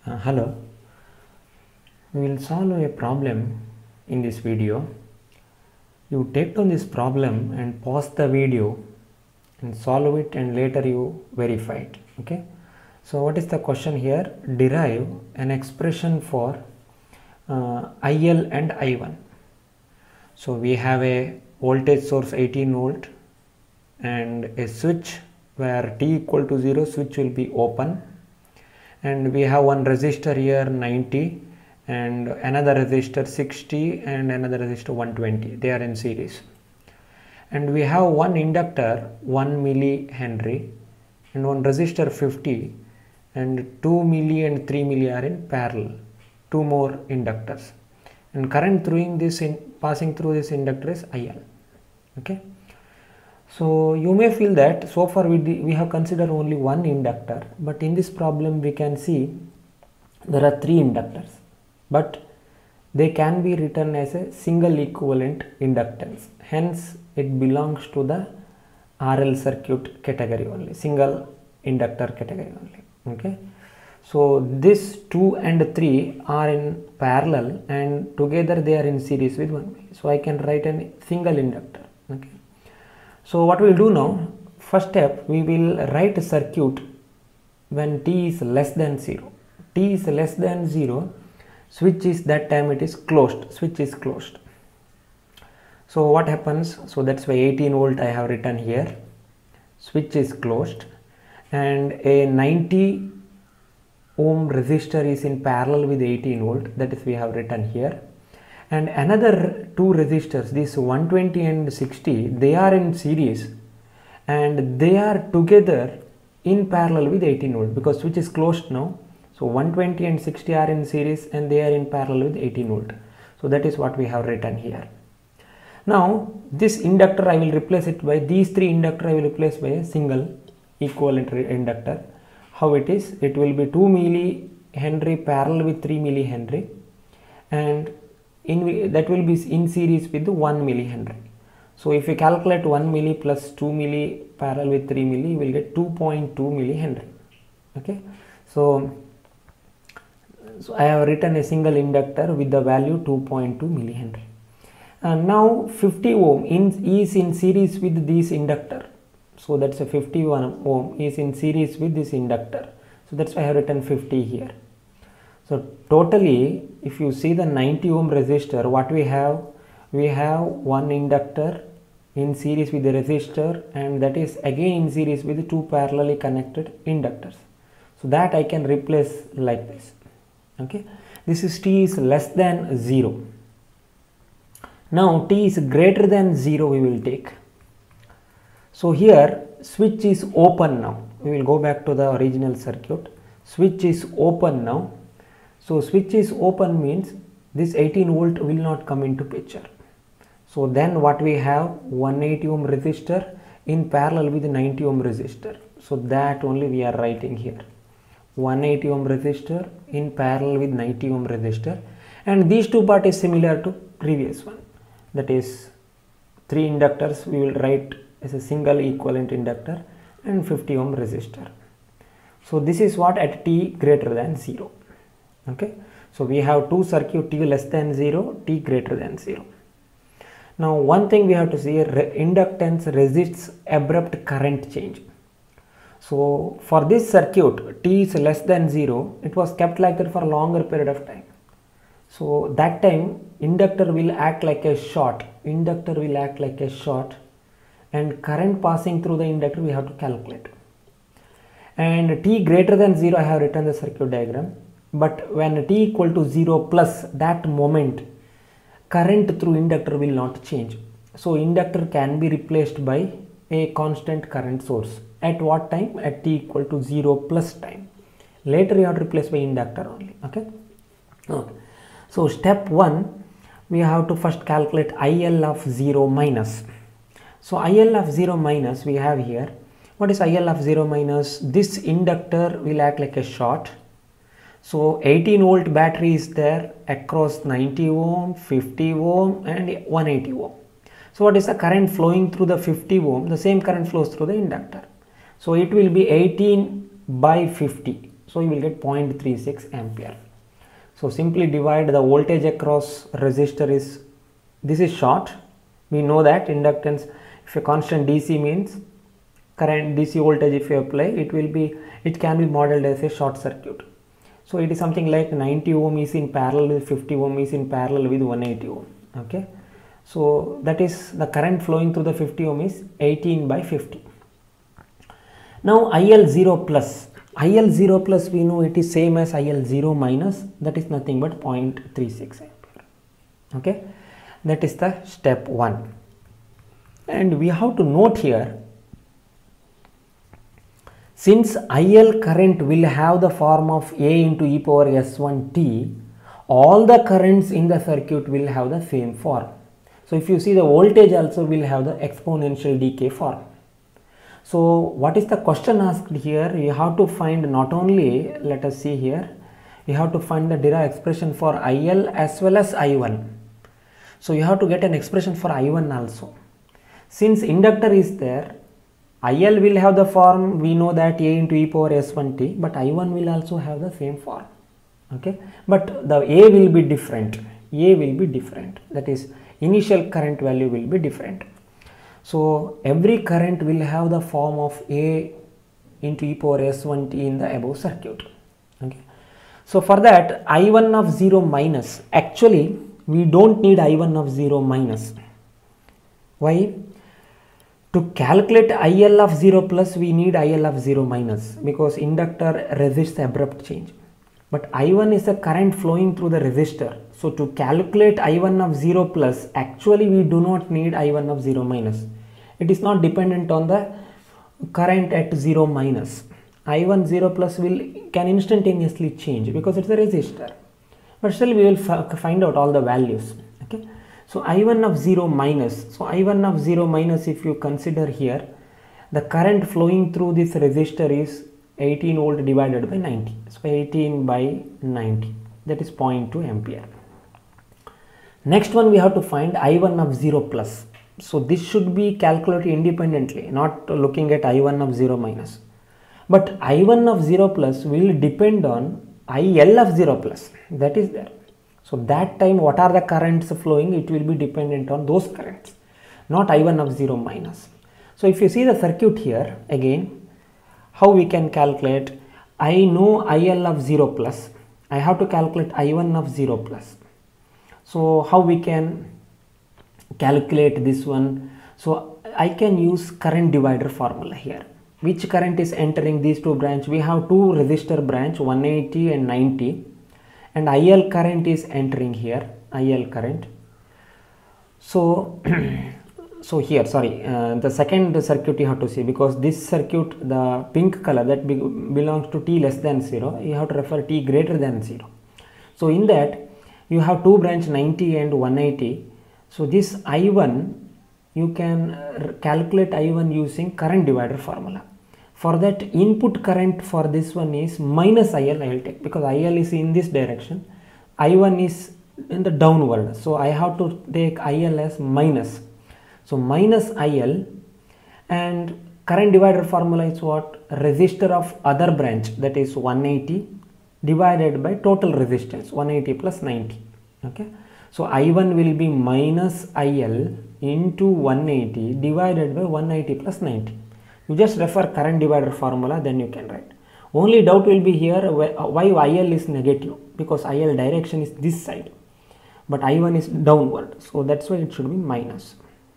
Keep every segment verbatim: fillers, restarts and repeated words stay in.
Uh, hello, we will solve a problem in this video. You take down this problem and pause the video and solve it, and later you verify it. Okay, so what is the question here? Derive an expression for uh, I L and I one. So we have a voltage source eighteen volt and a switch where t equal to zero, switch will be open, and we have one resistor here ninety and another resistor sixty and another resistor one twenty. They are in series, and we have one inductor one millihenry and one resistor fifty, and two milli and three milli are in parallel, two more inductors, and current through this in passing through this inductor is I L. Okay, so you may feel that so far we, we have considered only one inductor, but in this problem we can see there are three inductors, but they can be written as a single equivalent inductance. Hence it belongs to the R L circuit category only, single inductor category only. Okay, so this two and three are in parallel and together they are in series with one. So I can write a single inductor. Okay, so what we will do now, first step, we will write a circuit when t is less than zero. T is less than zero, switch is that time it is closed, switch is closed. So what happens? So that's why eighteen volt I have written here, switch is closed, and a ninety ohm resistor is in parallel with eighteen volt, that is we have written here, and another two resistors, this one twenty and sixty, they are in series and they are together in parallel with eighteen volt because switch is closed now. So one twenty and sixty are in series and they are in parallel with eighteen volt. So that is what we have written here. Now this inductor I will replace it by these three inductor I will replace by a single equivalent inductor. How it is? It will be two millihenry parallel with three millihenry, and in that will be in series with one millihenry. So if you calculate one milli plus two milli parallel with three milli, you will get two point two millihenry. Okay, so so I have written a single inductor with the value two point two millihenry. And now fifty ohm in, is in series with this inductor. So that's a fifty-one ohm is in series with this inductor. So that's why I have written fifty here. So totally, if you see the ninety ohm resistor, what we have? We have one inductor in series with the resistor, and that is again in series with two parallelly connected inductors. So that I can replace like this. Okay, this is t is less than zero. Now t is greater than zero we will take. So here switch is open now. We will go back to the original circuit. Switch is open now. So switch is open means this eighteen volt will not come into picture. So then what we have? one eighty ohm resistor in parallel with ninety ohm resistor. So that only we are writing here. one eighty ohm resistor in parallel with ninety ohm resistor, and these two part is similar to previous one. That is three inductors we will write as a single equivalent inductor and fifty ohm resistor. So this is what at t greater than zero. Okay, so we have two circuit, t less than zero, t greater than zero. Now one thing we have to see, re inductance resists abrupt current change. So for this circuit, t is less than zero, it was kept like that for a longer period of time. So that time inductor will act like a short, inductor will act like a short, and current passing through the inductor we have to calculate. And t greater than zero, I have written the circuit diagram. But when t equal to zero plus, that moment current through inductor will not change. So inductor can be replaced by a constant current source. At what time? At t equal to zero plus time. Later you have to replace by inductor only. Okay. Okay. So step one, we have to first calculate I L of zero minus. So I L of zero minus we have here. What is I L of zero minus? This inductor will act like a short. So eighteen volt battery is there across ninety ohm, fifty ohm and one eighty ohm. So what is the current flowing through the fifty ohm? The same current flows through the inductor. So it will be eighteen by fifty. so you will get zero point three six ampere. So simply divide the voltage across resistor is, this is short, we know that inductance, if a constant D C means current D C voltage, if you apply, it will be, it can be modeled as a short circuit. So it is something like ninety ohm is in parallel with fifty ohm is in parallel with one eighty ohm. Okay, so that is the current flowing through the fifty ohm is eighteen by fifty. Now I L zero plus, I L zero plus we know it is same as I L zero minus, that is nothing but zero point three six ampere. Okay, that is the step one. And we have to note here, since I L current will have the form of A into e power S one t, all the currents in the circuit will have the same form. So if you see, the voltage also will have the exponential decay form. So what is the question asked here? You have to find not only, let us see here, you have to find the Dirac expression for I L as well as I one. So you have to get an expression for I one also. Since inductor is there, I L will have the form, we know that A into e power S one t, but I one will also have the same form. Okay, but the A will be different, A will be different, that is initial current value will be different. So every current will have the form of A into e power S one t in the above circuit. Okay, so for that I one of zero minus, actually we don't need I one of zero minus. Why? To calculate I L of zero plus, we need I L of zero minus, because inductor resists abrupt change. But I one is a current flowing through the resistor. So to calculate I one of zero plus, actually we do not need I one of zero minus. It is not dependent on the current at zero minus. I one zero plus will can instantaneously change because it's a resistor. But still we will find out all the values. Okay. So I one of zero minus, so I one of zero minus, if you consider here, the current flowing through this resistor is eighteen volt divided by ninety. So eighteen by ninety, that is zero point two ampere. Next one we have to find I one of zero plus. So this should be calculated independently, not looking at I one of zero minus. But I one of zero plus will depend on I L of zero plus, that is there. So that time what are the currents flowing, it will be dependent on those currents, not I one of zero minus. So if you see the circuit here, again, how we can calculate, I know I L of zero plus, I have to calculate I one of zero plus. So how we can calculate this one? So I can use current divider formula here. Which current is entering these two branch? We have two resistor branch, one eighty and ninety. And I L current is entering here, I L current. So, so here, sorry, uh, the second circuit you have to see, because this circuit, the pink color that be belongs to t less than zero, you have to refer t greater than zero. So in that, you have two branch ninety and one eighty. So this I one, you can calculate I one using current divider formula. For that, input current for this one is minus I L, I will take, because I L is in this direction, I one is in the downward. So I have to take I L as minus. So minus I L, and current divider formula is what? Resistor of other branch, that is one eighty divided by total resistance, one eighty plus ninety. Okay. So I one will be minus I L into one eighty divided by one eighty plus ninety. You just refer current divider formula, then you can write. Only doubt will be here why I L is negative, because I L direction is this side, but I one is downward. So that's why it should be minus.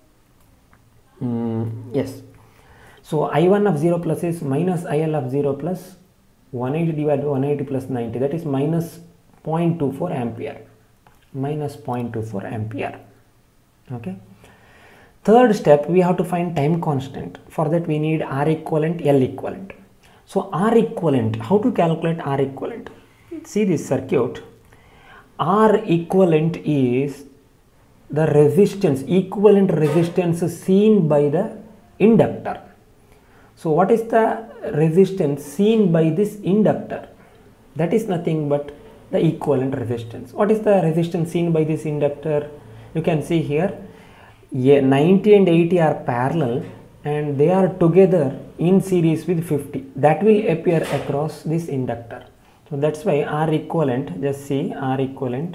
Mm, yes. So I one of zero plus is minus I L of zero plus one eighty divided by one eighty plus ninety, that is minus zero point two four ampere. Minus zero point two four ampere. Okay. Third step, we have to find time constant. For that we need R equivalent, L equivalent. So R equivalent, how to calculate R equivalent? See this circuit. R equivalent is the resistance, equivalent resistance seen by the inductor. So what is the resistance seen by this inductor? That is nothing but the equivalent resistance. What is the resistance seen by this inductor? You can see here, yeah, ninety and eighty are parallel and they are together in series with fifty, that will appear across this inductor. So that's why R equivalent, just see R equivalent,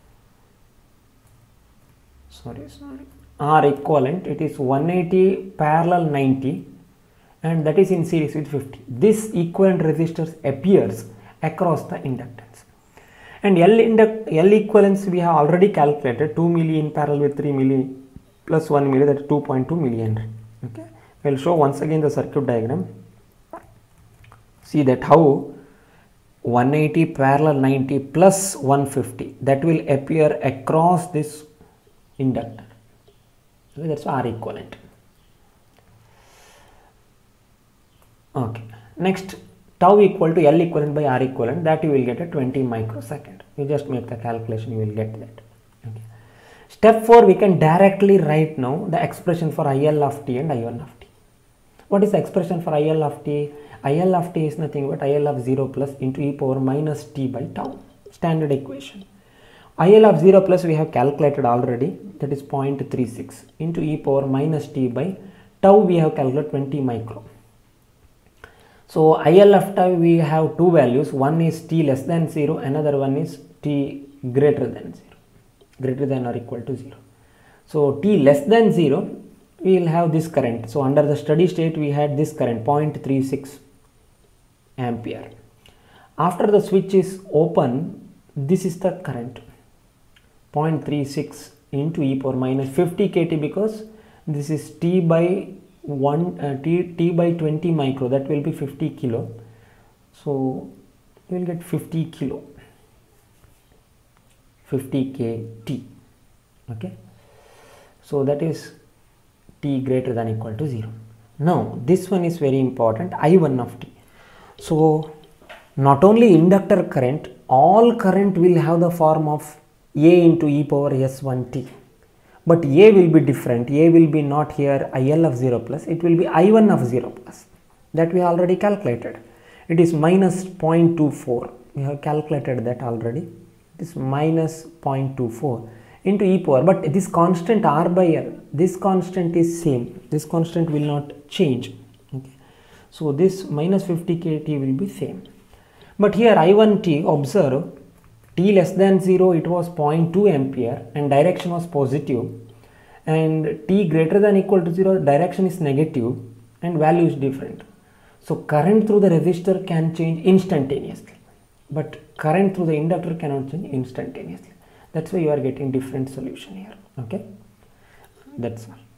sorry, sorry, R equivalent, it is one eighty parallel ninety, and that is in series with fifty. This equivalent resistors appears across the inductance. And L, induct, L equivalence we have already calculated, two milli in parallel with three milli plus one milli, that is two point two millihenry. Okay, I will show once again the circuit diagram. See that how one eighty parallel ninety plus one fifty, that will appear across this inductor. Okay, that's R equivalent. Okay, next, tau equal to L equivalent by R equivalent, that you will get a twenty microsecond. You just make the calculation, you will get that. Okay. Step four, we can directly write now the expression for I L of t and I one of t. What is the expression for I L of t? I L of t is nothing but I L of zero plus into e power minus t by tau, standard equation. I L of zero plus we have calculated already, that is zero point three six, into e power minus t by tau we have calculated twenty micro. So I L of tau we have two values, one is t less than zero, another one is t greater than zero, greater than or equal to zero. So t less than zero, we will have this current. So under the steady state we had this current zero point three six ampere. After the switch is open, this is the current zero point three six into e power minus fifty k T, because this is t by one uh, t, t by twenty micro, that will be fifty kilo. So you will get fifty kilo, fifty k T. Okay, so that is t greater than equal to zero. Now this one is very important, I one of t. So not only inductor current, all current will have the form of A into e power s one t, but A will be different. A will be not here I L of zero plus, it will be I one of zero plus, that we already calculated. It is minus zero point two four, we have calculated that already. It is minus zero point two four into e power, but this constant R by L, this constant is same, this constant will not change. Okay. So this minus fifty k T will be same. But here I one t, observe, t less than zero it was zero point two ampere and direction was positive, and t greater than equal to zero direction is negative and value is different. So current through the resistor can change instantaneously, but current through the inductor cannot change instantaneously. That's why you are getting different solution here. Okay, that's all.